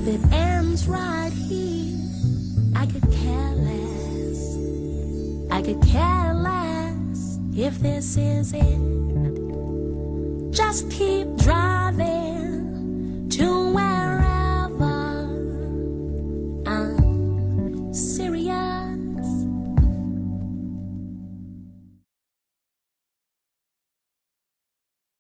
it ends right here. I could care less. I could care less if this is it. Just keep driving.